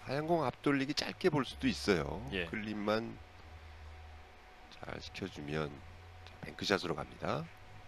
하얀공 앞돌리기 짧게 볼 수도 있어요. 예. 클립만 잘 시켜주면. 자, 뱅크샷으로 갑니다.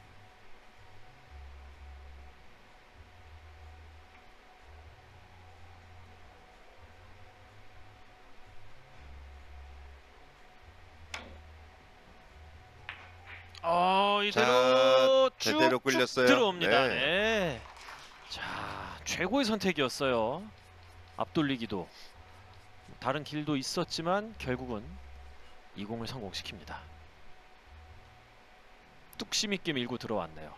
이대로 제대로 쭉쭉 끌렸어요. 들어옵니다. 네. 네. 자, 최고의 선택이었어요. 앞돌리기도 다른 길도 있었지만 결국은 이 공을 성공시킵니다. 뚝심 있게 밀고 들어왔네요.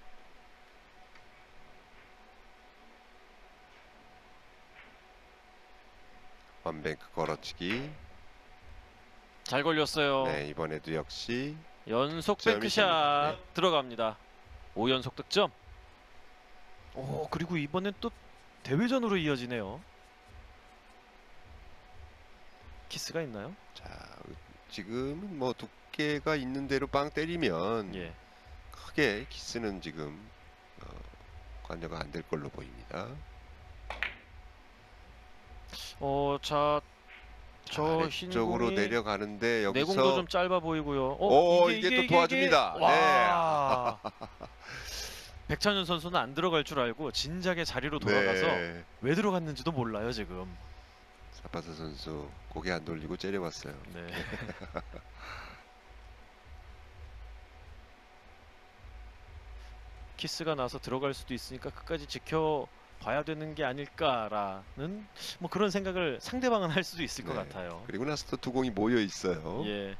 원뱅크 걸어치기. 잘 걸렸어요. 네, 이번에도 역시 연속 득점이 뱅크샷 됩니다. 네. 들어갑니다. 5연속 득점. 그리고 이번엔 또 대회전으로 이어지네요. 키스가 있나요? 자, 지금은 뭐 두께가 있는 대로 빵 때리면 예. 크게 키스는 지금 관여가 안 될 걸로 보입니다. 자, 저 아래쪽으로 흰공이 내려가는데 여기서 내공도 좀 짧아 보이고요. 이게 또 도와줍니다. 와. 백찬현 선수는 안 들어갈 줄 알고 진작에 자리로 돌아가서 네. 왜 들어갔는지도 몰라요 지금. 사파사 선수 고개 안 돌리고 째려봤어요. 네. 키스가 나서 들어갈 수도 있으니까 끝까지 지켜봐야 되는 게 아닐까라는 뭐 그런 생각을 상대방은 할 수도 있을 것 네. 같아요. 그리고 나서 또 두 공이 모여 있어요. 예.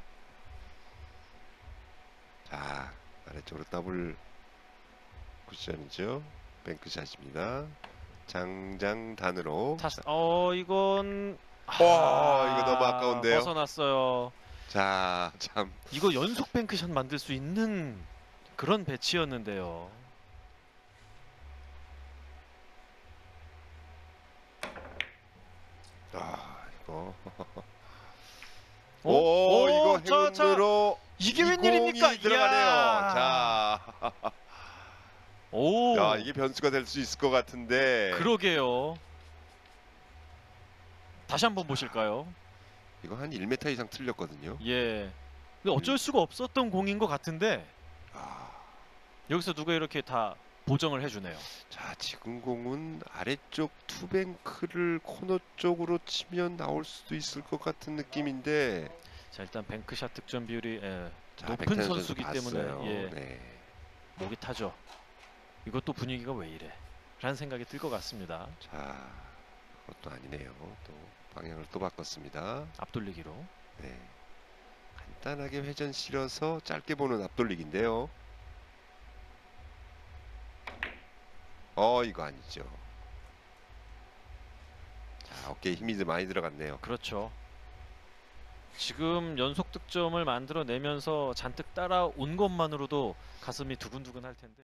자, 아래쪽으로 더블 쿠션이죠. 뱅크샷입니다. 장장단으로. 이건 이거 너무 아까운데요. 벗어났어요. 자, 참. 이거 연속 뱅크샷 만들 수 있는 그런 배치였는데요. 이거. 이거 자, 행운으로 이게 이 웬일입니까? 공이 들어가네요. 이야. 자, 야, 이게 변수가 될 수 있을 것 같은데. 그러게요. 다시 한번 보실까요? 이거 한 1m 이상 틀렸거든요. 예. 근데 어쩔 수가 없었던 공인 것 같은데 여기서 누가 이렇게 다 보정을 해주네요. 자, 지금 공은 아래쪽 투뱅크를 코너 쪽으로 치면 나올 수도 있을 것 같은 느낌인데. 자, 일단 뱅크샷 득점 비율이 자, 높은 백찬현 선수기 선수 때문에 봤어요. 예, 네. 목이 타죠. 이것도 분위기가 왜 이래? 라는 생각이 들 것 같습니다. 자, 그것도 아니네요. 또 방향을 또 바꿨습니다. 앞돌리기로. 네. 간단하게 회전 실어서 짧게 보는 앞돌리기인데요. 이거 아니죠. 자, 어깨에 힘이 많이 들어갔네요. 그렇죠. 지금 연속 득점을 만들어내면서 잔뜩 따라온 것만으로도 가슴이 두근두근 할 텐데.